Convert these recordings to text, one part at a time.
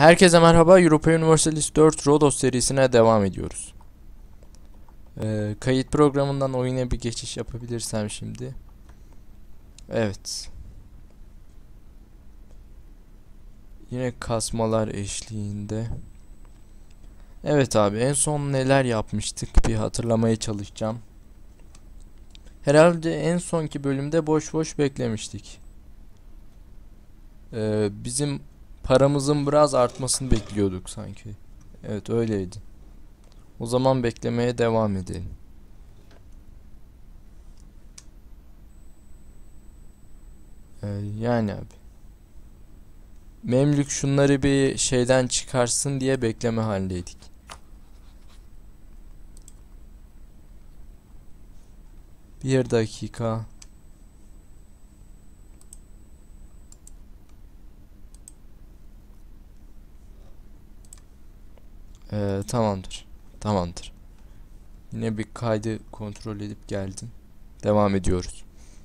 Herkese merhaba. Europa Universalis 4 Rhodos serisine devam ediyoruz. Kayıt programından oyuna bir geçiş yapabilirsem şimdi. Evet. Yine kasmalar eşliğinde. Evet abi, en son neler yapmıştık bir hatırlamaya çalışacağım. Herhalde en sonki bölümde boş boş beklemiştik. Bizim paramızın biraz artmasını bekliyorduk sanki. Evet, öyleydi. O zaman beklemeye devam edelim. Yani abi. Memlük şunları bir şeyden çıkarsın diye bekleme halindeydik. Bir dakika. Tamamdır. Tamamdır. Yine bir kaydı kontrol edip geldim. Devam ediyoruz.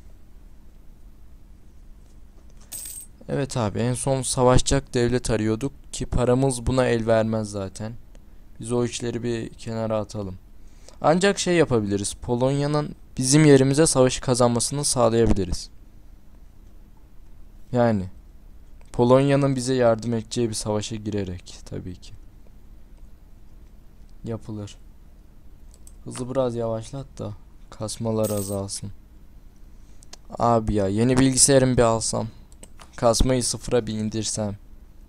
Evet abi, en son savaşacak devlet arıyorduk ki paramız buna el vermez zaten. Biz o işleri bir kenara atalım. Ancak şey yapabiliriz. Polonya'nın bizim yerimize savaşı kazanmasını sağlayabiliriz. Yani Polonya'nın bize yardım edeceği bir savaşa girerek tabii ki. Yapılır. Hızı biraz yavaşlat da kasmalar azalsın. Abi ya, yeni bilgisayarımı bir alsam. Kasmayı sıfıra bir indirsem.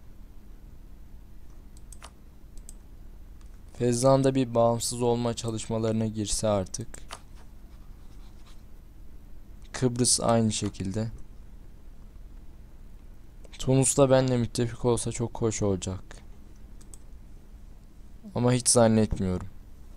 Fezzan da bir bağımsız olma çalışmalarına girse artık. Kıbrıs aynı şekilde. Tunus'ta benimle müttefik olsa çok hoş olacak. Ama hiç zannetmiyorum.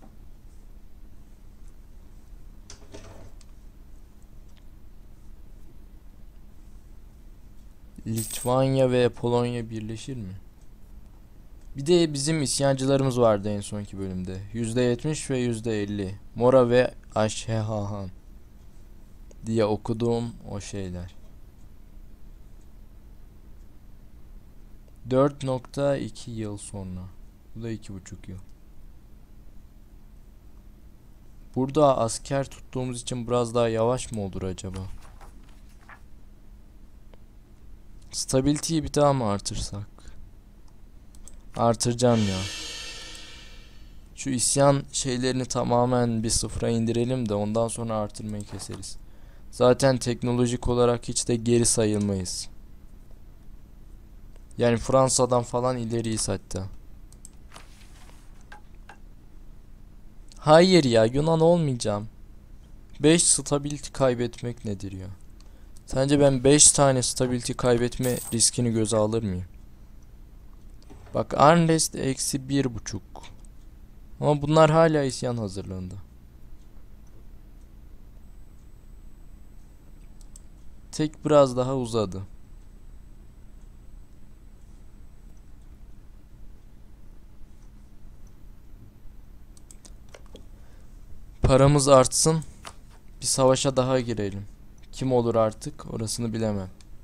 Litvanya ve Polonya birleşir mi? Bir de bizim isyancılarımız vardı en sonki bölümde. %70 ve %50. Mora ve Aşehahan diye okuduğum o şeyler. 4,2 yıl sonra. Bu da 2,5 yıl. Burada asker tuttuğumuz için biraz daha yavaş mı olur acaba? Stability'yi bir daha mı artırsak? Artıracağım ya. Şu isyan şeylerini tamamen bir sıfıra indirelim de ondan sonra artırmayı keseriz. Zaten teknolojik olarak hiç de geri sayılmayız. Yani Fransa'dan falan ileriyiz hatta. Hayır ya, Yunan olmayacağım. 5 stability kaybetmek nedir ya? Sence ben 5 tane stability kaybetme riskini göze alır mıyım? Bak, Arnrest eksi 1,5. Ama bunlar hala isyan hazırlığında. Tek biraz daha uzadı. Paramız artsın. Bir savaşa daha girelim. Kim olur artık orasını bilemem.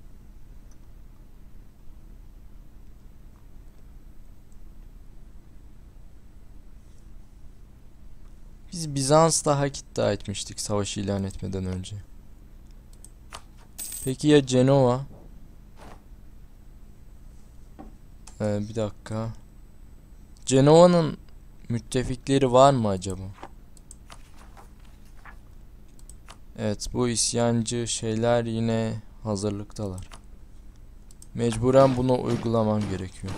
Biz Bizans'ta hak iddia etmiştik savaşı ilan etmeden önce. Peki ya Cenova? Bir dakika. Cenova'nın müttefikleri var mı acaba? Evet, bu isyancı şeyler yine hazırlıktalar. Mecburen bunu uygulamam gerekiyor.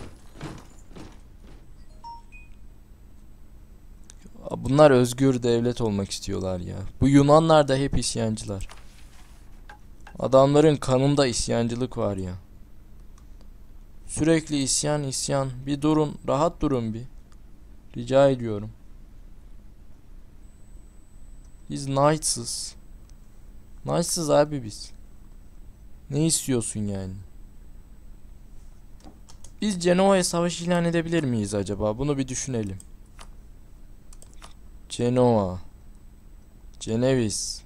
Bunlar özgür devlet olmak istiyorlar ya. Bu Yunanlar da hep isyancılar. Adamların kanında isyancılık var ya. Sürekli isyan isyan. Bir durun, rahat durun bir. Rica ediyorum. Biz Knights'ız. Knights'ız abi biz. Ne istiyorsun yani? Biz Cenova'ya savaş ilan edebilir miyiz acaba? Bunu bir düşünelim. Cenova. Ceneviz.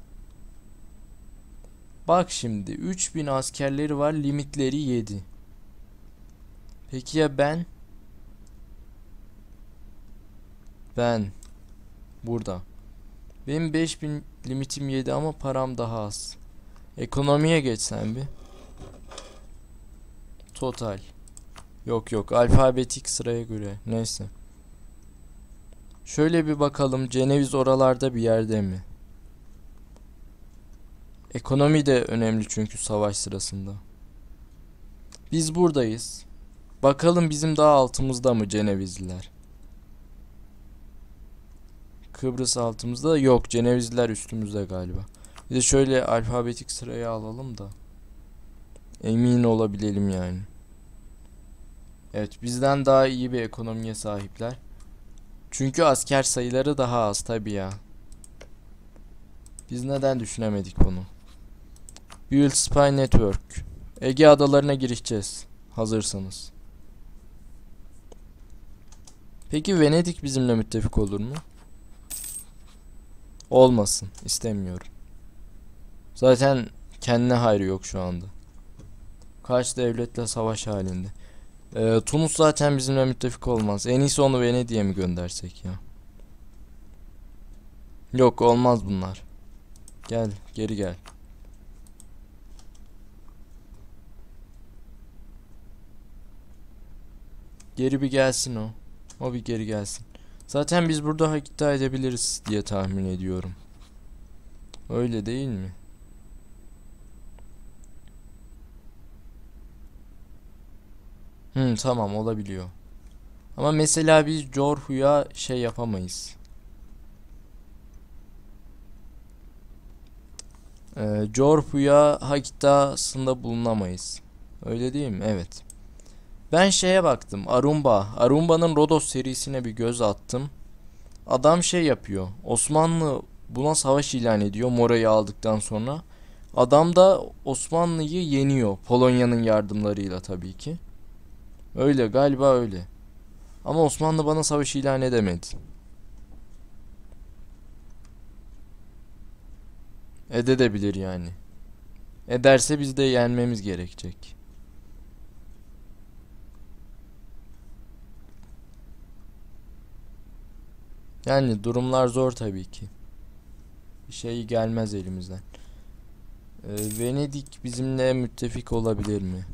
Bak şimdi 3000 askerleri var, limitleri 7. Peki ya ben? Ben burada. Benim 5000 limitim 7 ama param daha az. Ekonomiye geçsen bir. Total. Yok alfabetik sıraya göre. Neyse. Şöyle bir bakalım, Ceneviz oralarda bir yerde mi? Ekonomi de önemli çünkü savaş sırasında. Biz buradayız. Bakalım bizim daha altımızda mı Cenevizliler? Kıbrıs altımızda yok. Cenevizliler üstümüzde galiba. Bir de şöyle alfabetik sıraya alalım da emin olabilelim yani. Evet, bizden daha iyi bir ekonomiye sahipler. Çünkü asker sayıları daha az tabi ya. Biz neden düşünemedik bunu? Build Spy Network. Ege adalarına girişeceğiz. Hazırsanız. Peki Venedik bizimle müttefik olur mu? Olmasın. İstemiyorum. Zaten kendine hayrı yok şu anda. Kaç devletle savaş halinde. Tunus zaten bizimle müttefik olmaz. En iyisi onu Venedik'e mi göndersek ya? Yok, olmaz bunlar. Gel, geri gel. Geri bir gelsin o. O bir geri gelsin. Zaten biz burada hak iddia edebiliriz diye tahmin ediyorum. Öyle değil mi? Tamam, olabiliyor. Ama mesela biz Corhu'ya şey yapamayız. Corhu'ya hak iddiasında bulunamayız. Öyle değil mi? Evet. Ben şeye baktım. Arumba. Arumba'nın Rodos serisine bir göz attım. Adam şey yapıyor. Osmanlı buna savaş ilan ediyor Mora'yı aldıktan sonra. Adam da Osmanlı'yı yeniyor. Polonya'nın yardımlarıyla tabii ki. Öyle galiba öyle. Ama Osmanlı bana savaş ilan edemedi. Edebilir yani. Ederse biz de yenmemiz gerekecek. Yani durumlar zor tabii ki. Bir şey gelmez elimizden. Venedik bizimle müttefik olabilir mi?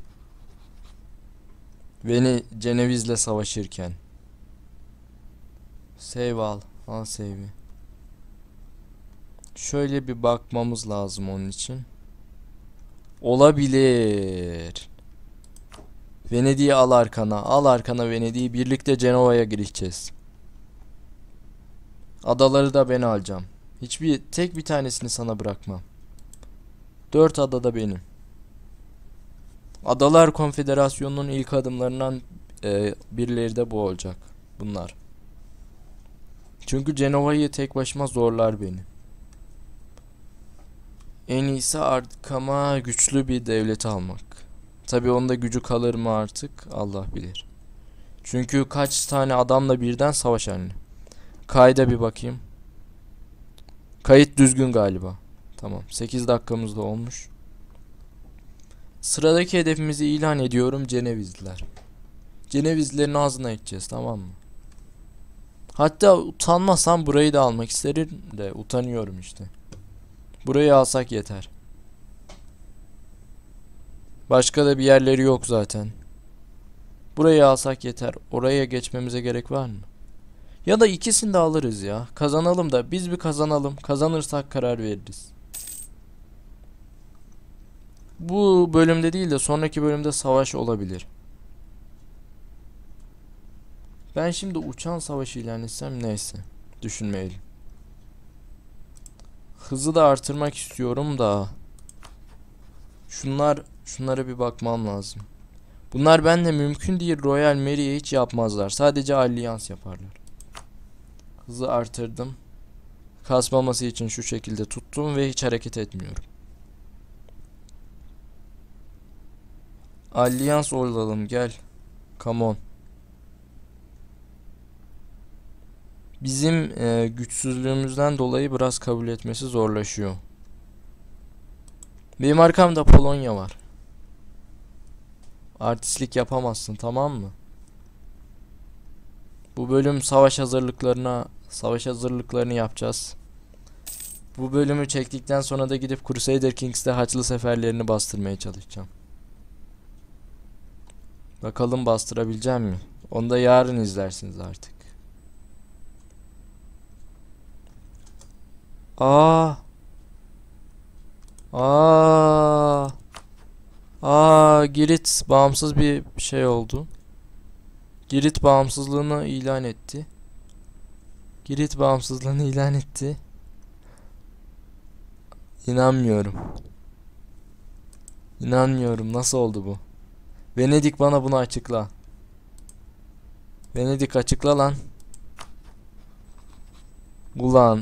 Ceneviz'le savaşırken. Save al. Al save'i. Şöyle bir bakmamız lazım onun için. Olabilir. Venedik'i al arkana. Al arkana Venedik'i. Birlikte Cenova'ya gireceğiz. Adaları da ben alacağım. Tek bir tanesini sana bırakmam. 4 ada da benim. Adalar Konfederasyonu'nun ilk adımlarından birileri de bu olacak. Bunlar. Çünkü Cenova'yı tek başıma zorlar beni. En iyisi arkama güçlü bir devlet almak. Tabii onda gücü kalır mı artık Allah bilir. Çünkü kaç tane adamla birden savaş halinde. Kayda bir bakayım. Kayıt düzgün galiba. Tamam, 8 dakikamız da olmuş. Sıradaki hedefimizi ilan ediyorum, Cenevizliler. Cenevizlilerin ağzına edeceğiz, tamam mı? Hatta utanmasam burayı da almak isterim de utanıyorum işte. Burayı alsak yeter. Başka da bir yerleri yok zaten. Burayı alsak yeter. Oraya geçmemize gerek var mı? Ya da ikisini de alırız ya. Kazanalım da biz bir kazanalım. Kazanırsak karar veririz. Bu bölümde değil de sonraki bölümde savaş olabilir. Ben şimdi uçan savaşı ilan etsem neyse. Düşünmeyelim. Hızı da artırmak istiyorum da. Şunlara bir bakmam lazım. Bunlar bende mümkün değil. Royal Mary'e hiç yapmazlar. Sadece Allians yaparlar. Hızı artırdım. Kasmaması için şu şekilde tuttum ve hiç hareket etmiyorum. Allians olalım, gel. Come on. Bizim güçsüzlüğümüzden dolayı biraz kabul etmesi zorlaşıyor. Benim arkamda Polonya var. Artistlik yapamazsın, tamam mı? Bu Bu bölüm savaş hazırlıklarını yapacağız. Bu bölümü çektikten sonra da gidip Crusader Kings'te Haçlı seferlerini bastırmaya çalışacağım. Bakalım bastırabileceğim mi? Onu da yarın izlersiniz artık. Aa! Aa! Girit bağımsız bir şey oldu. Girit bağımsızlığını ilan etti. Girit bağımsızlığını ilan etti. İnanmıyorum. İnanmıyorum. Nasıl oldu bu? Venedik, bana bunu açıkla. Venedik, açıkla lan. Ulan.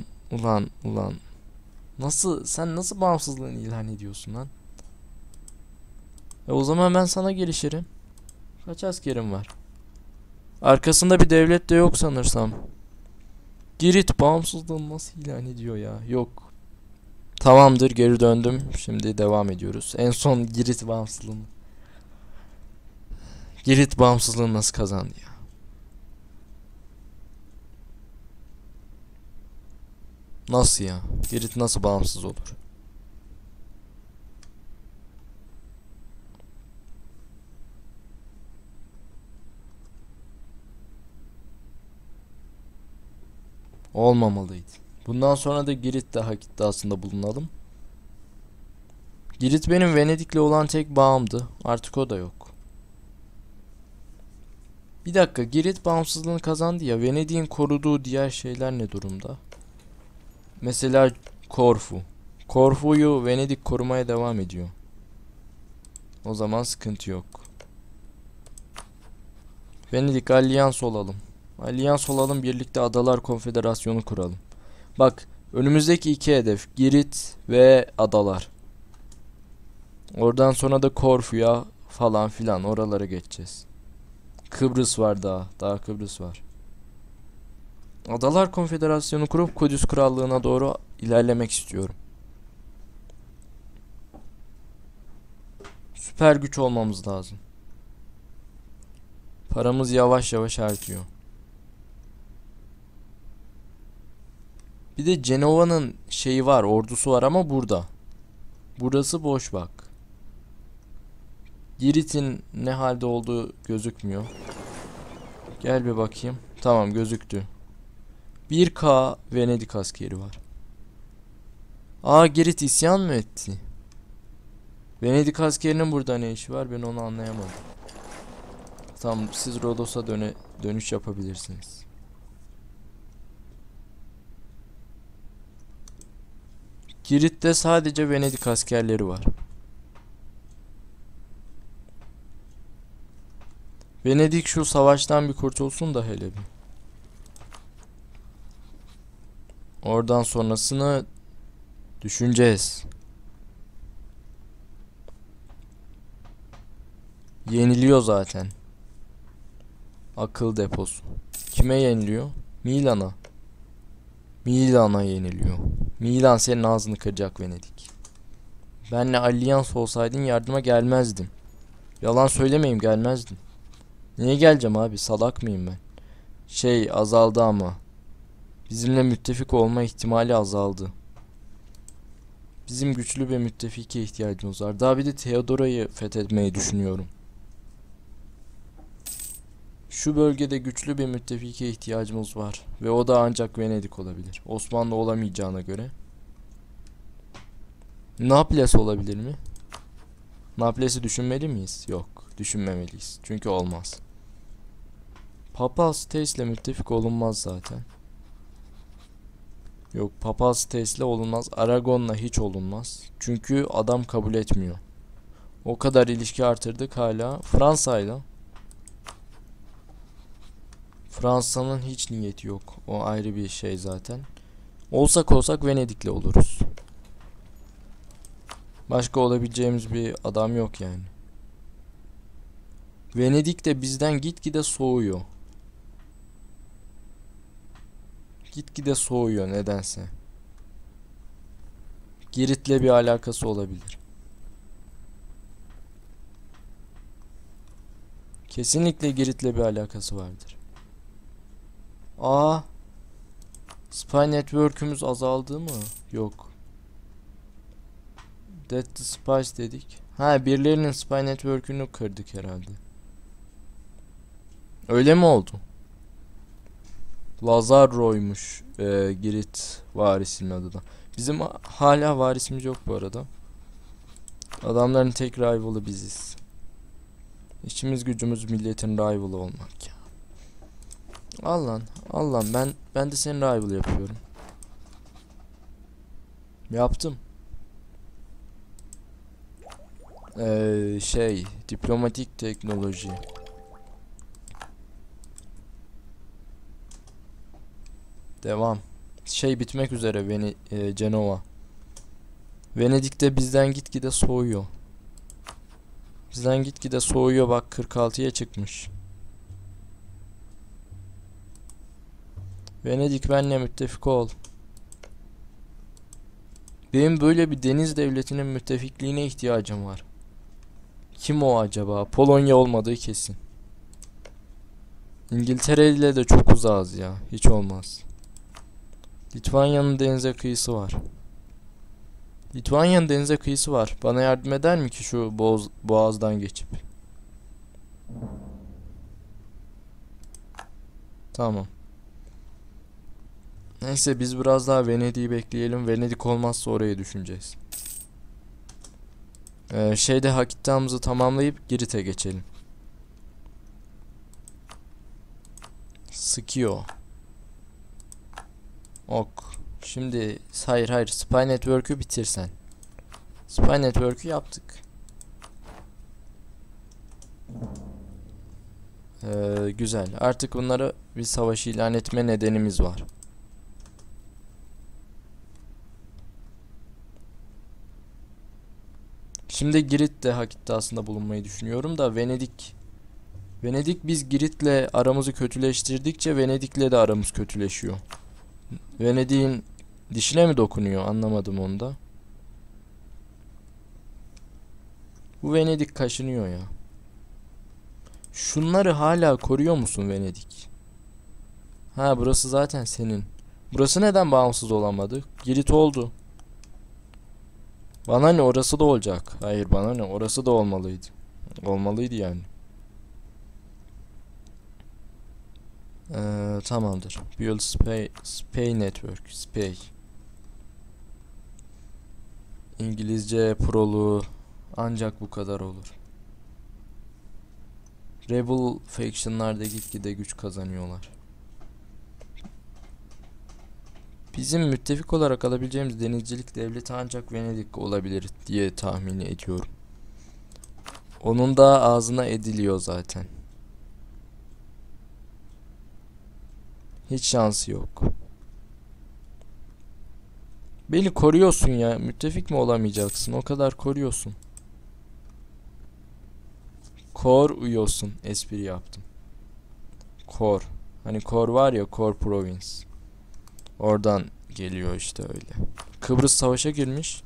Sen nasıl bağımsızlığını ilan ediyorsun lan? O zaman ben sana gelişirim. Kaç askerim var? Arkasında bir devlet de yok sanırsam. Girit bağımsızlığını nasıl ilan ediyor ya? Yok. Tamamdır, geri döndüm. Şimdi devam ediyoruz. En son Girit bağımsızlığını nasıl kazandı ya? Nasıl ya? Girit nasıl bağımsız olur? Olmamalıydı. Bundan sonra da Girit daha iddiasında bulunalım. Girit benim Venedik'le olan tek bağımdı. Artık o da yok. Bir dakika, Girit bağımsızlığını kazandı ya. Venedik'in koruduğu diğer şeyler ne durumda? Mesela Korfu. Korfu'yu Venedik korumaya devam ediyor. O zaman sıkıntı yok. Venedik, alyans olalım. Alyans olalım, birlikte Adalar Konfederasyonu kuralım. Bak, önümüzdeki iki hedef Girit ve Adalar. Oradan sonra da Korfu'ya falan filan oralara geçeceğiz. Kıbrıs var daha. Daha Kıbrıs var. Adalar Konfederasyonu kurup Kudüs Krallığı'na doğru ilerlemek istiyorum. Süper güç olmamız lazım. Paramız yavaş yavaş artıyor. Bir de Cenova'nın şeyi var, ordusu var ama burada. Burası boş bak. Girit'in ne halde olduğu gözükmüyor. Gel bir bakayım. Tamam, gözüktü. 1K Venedik askeri var. Girit isyan mı etti? Venedik askerinin burada ne işi var, ben onu anlayamadım. Tamam, siz Rodos'a dönüş yapabilirsiniz. Girit'te sadece Venedik askerleri var. Venedik şu savaştan bir kurtulsun da hele bir. Oradan sonrasını düşüneceğiz. Yeniliyor zaten. Akıl deposu. Kime yeniliyor? Milan'a. Milan'a yeniliyor. Milan senin ağzını kıracak Venedik. Benle alyans olsaydın yardıma gelmezdim. Yalan söylemeyeyim, gelmezdim. Niye geleceğim abi? Salak mıyım ben? Azaldı ama. Bizimle müttefik olma ihtimali azaldı. Bizim güçlü bir müttefike ihtiyacımız var. Daha bir de Theodora'yı fethetmeyi düşünüyorum. Şu bölgede güçlü bir müttefike ihtiyacımız var. Ve o da ancak Venedik olabilir. Osmanlı olamayacağına göre. Naples olabilir mi? Naples'i düşünmeli miyiz? Yok. Düşünmemeliyiz. Çünkü olmaz. Papal States ile müttefik olunmaz zaten. Yok, Papal States ile olunmaz. Aragon'la hiç olunmaz. Çünkü adam kabul etmiyor. O kadar ilişki artırdık, hala Fransa'yla. Fransa'nın hiç niyeti yok. O ayrı bir şey zaten. Olsak Venedik'le oluruz. Başka olabileceğimiz bir adam yok yani. Venedik de bizden gitgide soğuyor. Gitgide soğuyor nedense. Girit'le bir alakası olabilir. Kesinlikle Girit'le bir alakası vardır. Aa, Spy Network'ümüz azaldı mı? Yok. Dead the Spies dedik. Ha, birilerinin Spy Network'ünü kırdık herhalde. Öyle mi oldu? Lazarro'ymuş Girit varisinin adı da. Bizim hala varisimiz yok bu arada. Adamların tek rival'ı biziz. İşimiz gücümüz milletin rival'ı olmak ya. Allah'ım ben de senin rival yapıyorum. Yaptım. Diplomatik teknoloji. Devam. Bitmek üzere Cenova. Venedik'te bizden gitgide soğuyor. Bak 46'ya çıkmış. Venedik benimle müttefik ol. Benim böyle bir deniz devletinin müttefikliğine ihtiyacım var. Kim o acaba? Polonya olmadığı kesin. İngiltere ile de çok uzağız ya. Hiç olmaz. Litvanya'nın denize kıyısı var. Bana yardım eder mi ki şu boğazdan geçip? Tamam. Neyse biz biraz daha Venedik'i bekleyelim. Venedik olmazsa orayı düşüneceğiz. Hak iddiamızı tamamlayıp Girit'e geçelim. Sıkıyor. Ok. Şimdi hayır Spy Network'ü bitirsen. Spy Network'ü yaptık. Güzel. Artık bunlara bir savaş ilan etme nedenimiz var. Şimdi Girit'te hak iddiasında bulunmayı düşünüyorum da Venedik biz Girit'le aramızı kötüleştirdikçe Venedik'le de aramız kötüleşiyor. Venedik'in dişine mi dokunuyor? Anlamadım onu da. Bu Venedik kaşınıyor ya. Şunları hala koruyor musun Venedik? Ha, burası zaten senin. Burası neden bağımsız olamadı? Girit oldu. Bana ne, orası da olacak. Hayır, bana ne, orası da olmalıydı. Olmalıydı yani. Tamamdır. Build Spy Network. Spy. İngilizce prolu ancak bu kadar olur. Rebel faction'larda gitgide güç kazanıyorlar. Bizim müttefik olarak alabileceğimiz denizcilik devleti ancak Venedik olabilir diye tahmin ediyorum. Onun da ağzına ediliyor zaten. Hiç şansı yok. Beni koruyorsun ya. Müttefik mi olamayacaksın? O kadar koruyorsun. Uyuyorsun. Espri yaptım. Kor. Hani Kor var ya, Kor Province. Oradan geliyor işte öyle. Kıbrıs savaşa girmiş.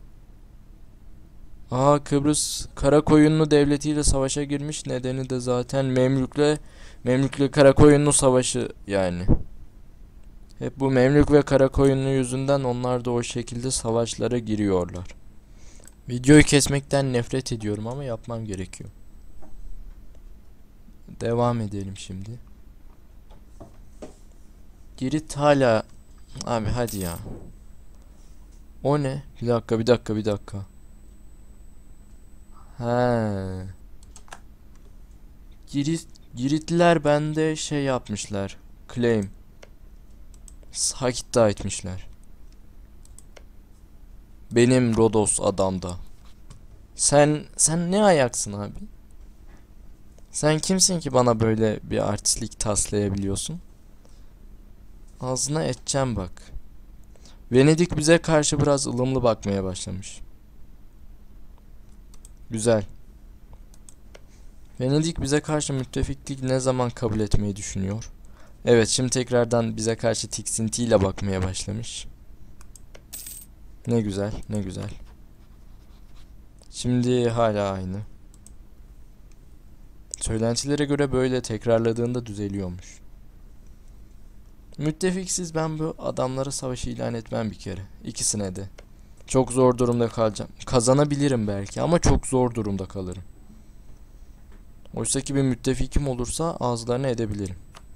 Kıbrıs Karakoyunlu devletiyle savaşa girmiş. Nedeni de zaten Memlükle Karakoyunlu savaşı yani. Hep bu Memlük ve Karakoyunlu yüzünden onlar da o şekilde savaşlara giriyorlar. Videoyu kesmekten nefret ediyorum ama yapmam gerekiyor. Devam edelim şimdi. Girit hala... Abi hadi ya. O ne? Bir dakika. He. Giritliler bende yapmışlar. Claim. Hak iddia etmişler. Benim Rodos adamda. Sen ne ayaksın abi? Sen kimsin ki bana böyle bir artistlik taslayabiliyorsun? Ağzına edeceğim bak. Venedik bize karşı biraz ılımlı bakmaya başlamış. Güzel. Venedik bize karşı müttefiklik ne zaman kabul etmeyi düşünüyor? Evet, şimdi tekrardan bize karşı tiksintiyle bakmaya başlamış. Ne güzel. Şimdi hala aynı. Söylentilere göre böyle tekrarladığında düzeliyormuş. Müttefiksiz ben bu adamlara savaşı ilan etmem bir kere. İkisine de. Çok zor durumda kalacağım. Kazanabilirim belki ama çok zor durumda kalırım. Oysa ki bir müttefikim olursa ağızlarını edebilirim.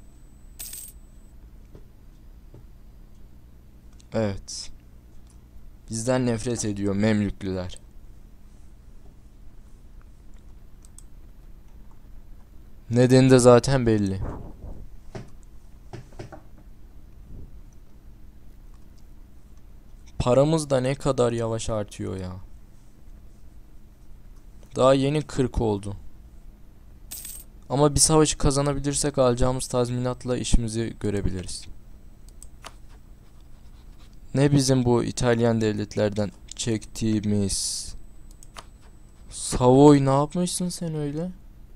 Evet. Bizden nefret ediyor Memlüklüler. Nedeni de zaten belli. Paramız da ne kadar yavaş artıyor ya. Daha yeni 40 oldu. Ama bir savaşı kazanabilirsek alacağımız tazminatla işimizi görebiliriz. Ne bizim bu İtalyan devletlerden çektiğimiz. Savoy ne yapmışsın sen öyle?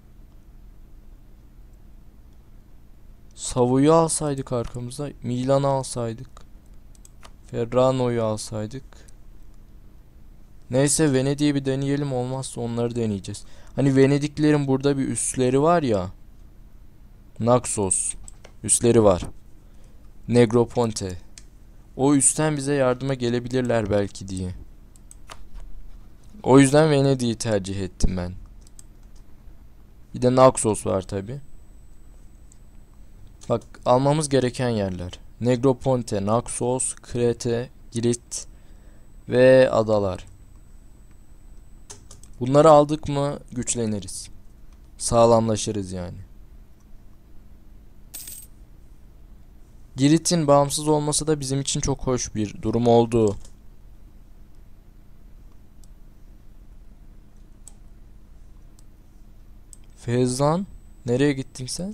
Savoy'u alsaydık arkamıza, Milan'ı alsaydık, Ferrano'yu alsaydık. Neyse Venedik'i bir deneyelim, olmazsa onları deneyeceğiz. Hani Venediklerin burada bir üsleri var ya. Naxos üsleri var. Negroponte. O üstten bize yardıma gelebilirler belki diye. O yüzden Venedik'i tercih ettim ben. Bir de Naxos var tabi. Bak almamız gereken yerler. Negroponte, Naxos, Krete, Girit ve adalar. Bunları aldık mı güçleniriz. Sağlamlaşırız yani. Girit'in bağımsız olması da bizim için çok hoş bir durum oldu. Fezlan, nereye gittin sen?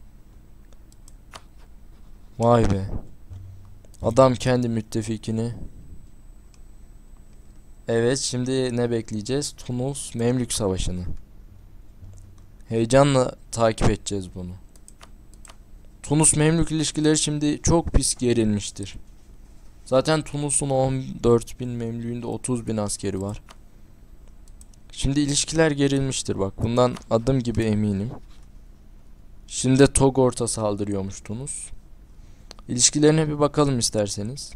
Vay be. Adam kendi müttefikini. Evet, şimdi ne bekleyeceğiz? Tunus Memlük Savaşı'nı. Heyecanla takip edeceğiz bunu. Tunus Memlük ilişkileri şimdi çok pis gerilmiştir. Zaten Tunus'un 14.000 Memlük'ünde 30.000 askeri var. Şimdi ilişkiler gerilmiştir, bak bundan adım gibi eminim. Şimdi de Togort'a saldırıyormuş Tunus. İlişkilerine bir bakalım isterseniz.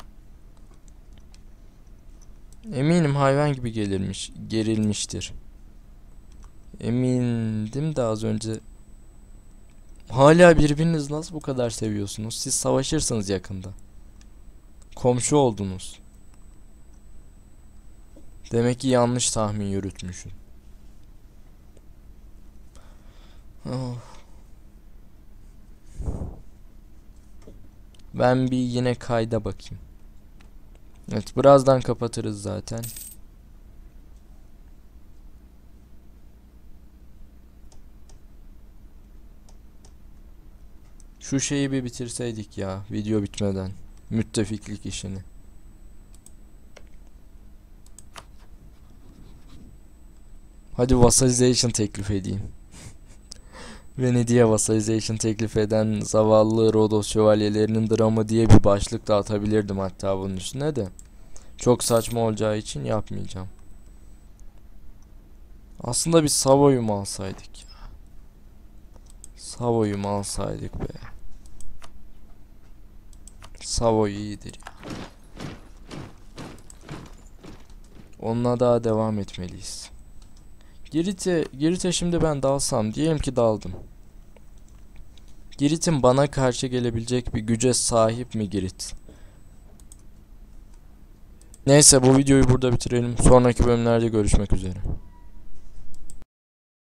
Eminim hayvan gibi gerilmiştir. Emindim de az önce. Hala birbirinizi nasıl bu kadar seviyorsunuz? Siz savaşırsınız yakında. Komşu oldunuz. Demek ki yanlış tahmin yürütmüşüm. Oh. Ben bir yine kayda bakayım. Evet, birazdan kapatırız zaten. Şu şeyi bir bitirseydik ya video bitmeden. Müttefiklik işini. Hadi vassalization teklif edeyim. Venedik'e vassalization teklif eden zavallı Rodos şövalyelerinin dramı diye bir başlık da atabilirdim hatta bunun üstüne de. Çok saçma olacağı için yapmayacağım. Aslında bir Savoy'u mu alsaydık ya? Savoy'u mu alsaydık be? Savoy iyidir ya. Onunla daha devam etmeliyiz. Girit'e şimdi ben dalsam, diyelim ki daldım. Girit'in bana karşı gelebilecek bir güce sahip mi Girit? Neyse, bu videoyu burada bitirelim. Sonraki bölümlerde görüşmek üzere.